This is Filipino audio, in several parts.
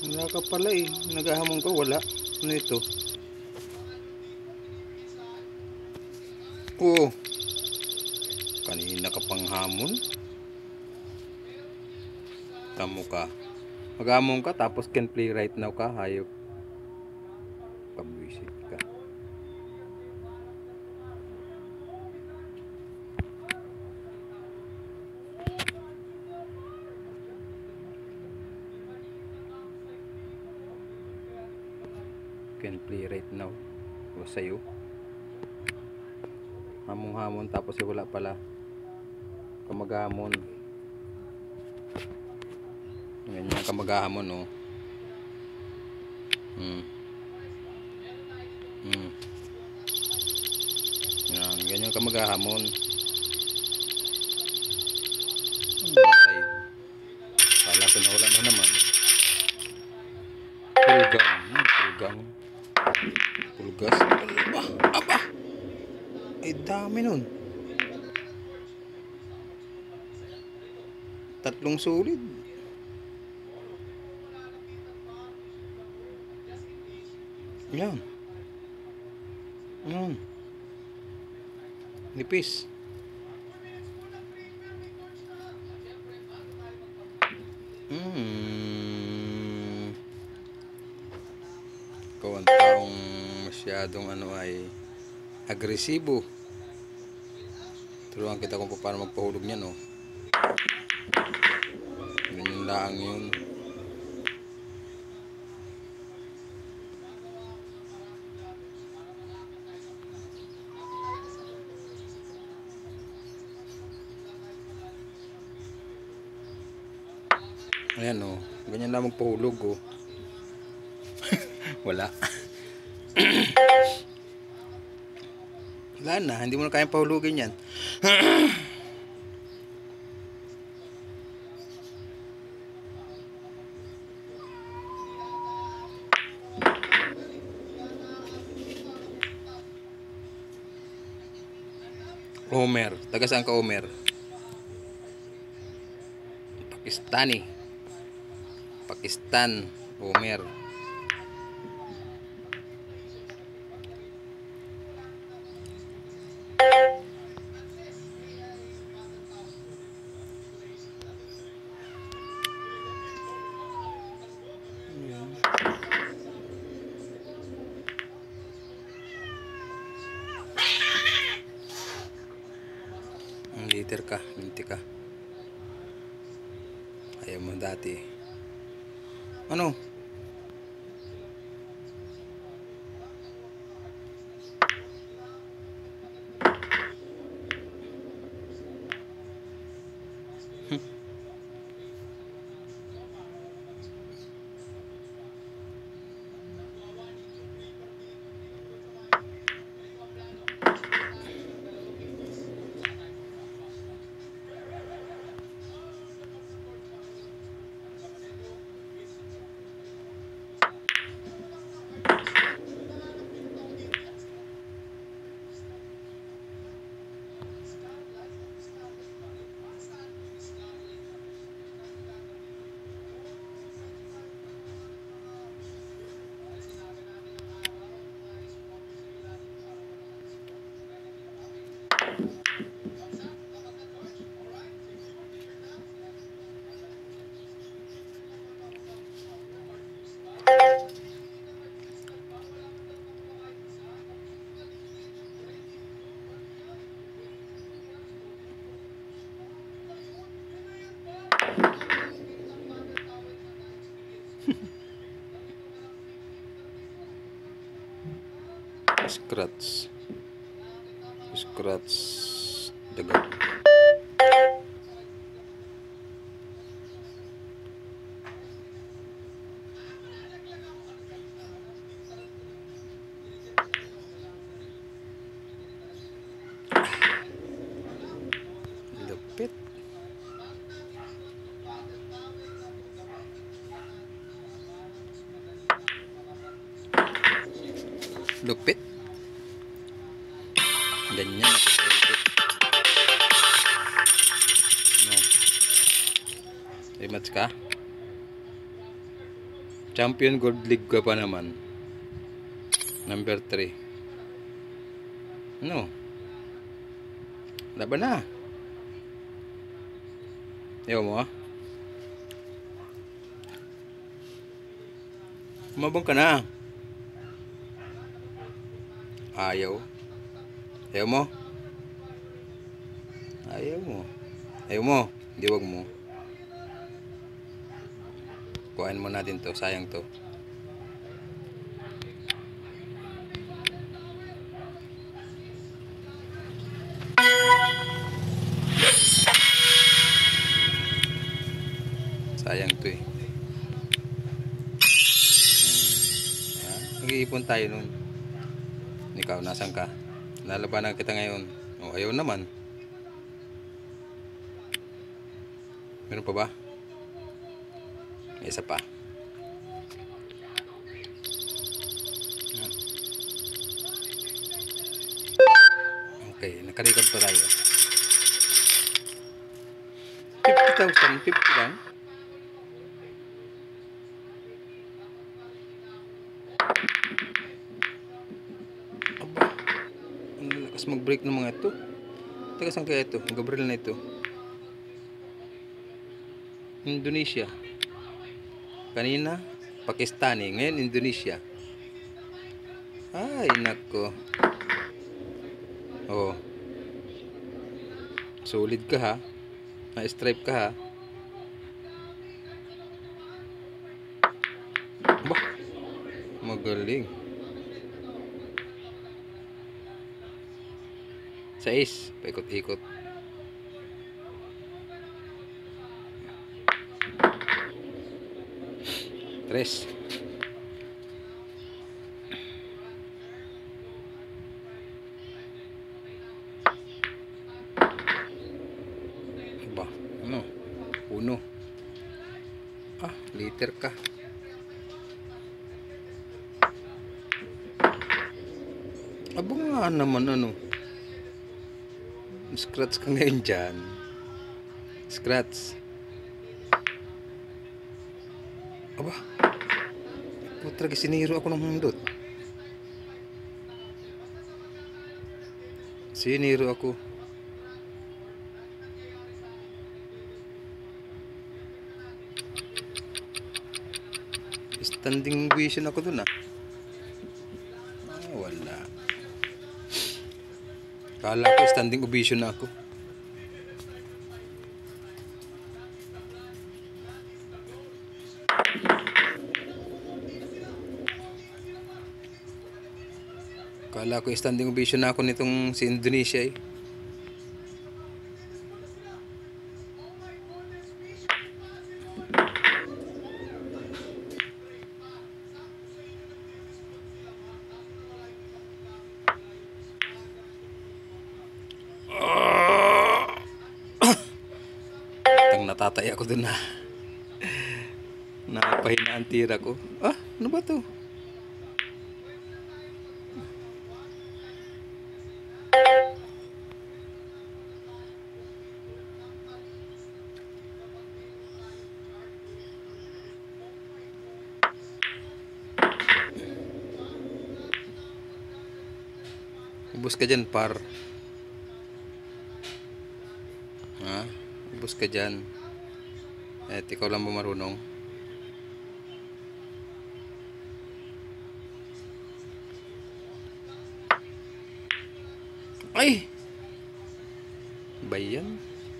Wala ka pala eh. Naghahamon ka, wala. Ano ito? Oo. Kanina ka pang hamon. Tamo ka. Maghamon ka tapos can play right now ka. Hayop. Pabwisit ka. Can play right now. O sa'yo. Hamon-hamon tapos wala pala. Kamaghamon. Ganyan kamaghamon oh. Yan, ganyan kamaghamon. Matay. Kala ko na wala na naman. Pulgang. Pulgas. Aba. Ay dami nun. 3 sulit. Yan. Nipis. Ikaw ang taong masyadong ay agresibo. Turuan kita kung paano magpahulog niyan oh. Ganyan lang yun. Ayan oh, ganyan lang magpahulog oh. Wala. Wala na, hindi mo na kayang pahulugin yan. Omer, taga saan ka Omer? Pakistani. Pakistan, Omer. Liter ka, linti ka. Ayaw mo dati. Ano? Scratch dagat. Lupit. Lupit. Ganyan nakapulupit. No. Rematch ka? Champion Gold League ka pa naman. Number 3. No. Laban na. Ayaw mo ah. Umabang ka na. Ayaw. Ayaw mo. Ayaw mo. Ayaw mo. Hindi, wag mo. Kuhain mo natin to. Sayang to. Sayang to eh. Nag-iipon tayo nun. Ikaw, nasan ka? Lalabanan kita ngayon. O, ayaw naman. Meron pa ba? May isa pa. Okay, nakarecord pa tayo. 50,000, 50 lang. Aba, ang lakas mag-break ng mga ito. Taga saan kaya ito? Gabriel na ito. Indonesia. Kanina, Pakistani. Ngayon, Indonesia. Ay, nako. Oh. Solid ka ha. Na-stripe ka ha. Bah, magaling. 6. Paikot-ikot. Tres. Ba, ano? Uno. Ah, liter ka. Aba nga naman ano. Scratch ka ngayon dyan. Scratch. Aba. Putra, siniro ako ng hundot. Siniro ako. Standing ovation ako dun ah. Ah, wala. Kala ko standing ovation na ako. Kala ko standing ovation na ako nitong si Indonesia eh. Natatay ako dun na. Napahina ang tira ko. Ah, ano ba to? Ubus ka dyan, par. Ha? Ubus ka dyan. Eh, ikaw lang ba marunong? Ay! Bayan.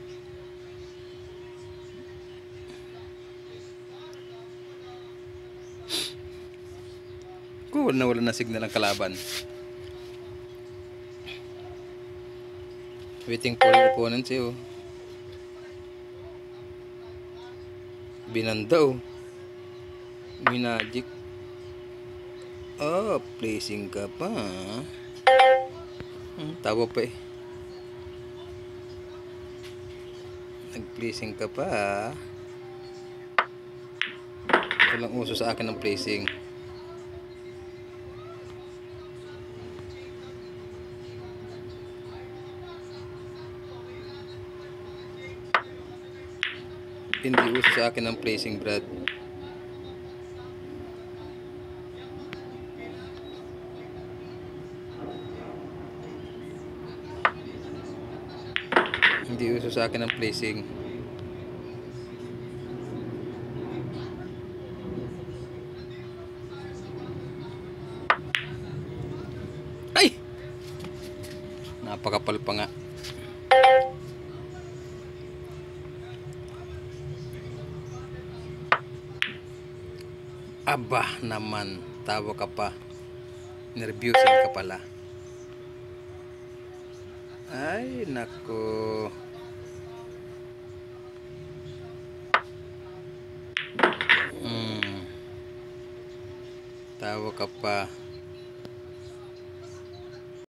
Cool na wala na signal ang kalaban. Waiting for your opponent siyo. Binandaw. Minagic. Oh, placing ka pa. Tawa pa eh. Nag-placing ka pa. Walang uso sa akin ng placing. Hindi uso sa akin ng placing, Brad. Hindi uso sa akin ang placing. Ay! Napakapal pa nga. Aba naman, tawa ka pa. Nervyusin ka pala. Ay, nako. Tawa ka pa.